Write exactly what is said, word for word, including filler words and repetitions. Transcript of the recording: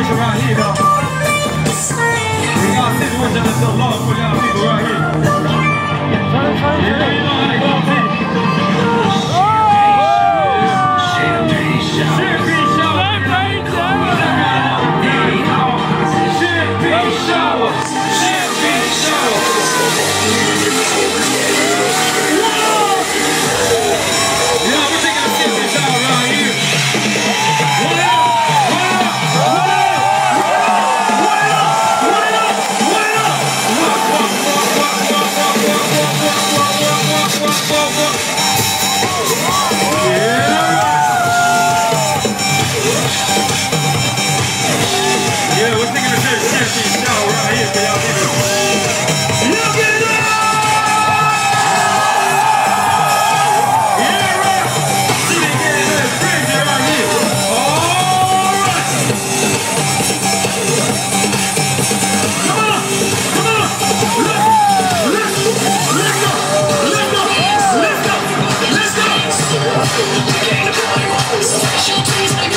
situation right here, though. We got a situation that's so long for y'all people right here. Yeah, you know how they go, P. Champagne shower. Champagne shower. Champagne shower. Champagne shower. Yeah, we're taking a champagne shower right here. What up? Yeah, we're taking a champagne shower right here for y'all people. Look at that! Yeah, right. See, they getting that crazy right here. All right. Come on, come on. Let's, let's, let's go, let's go, let's go, let's go.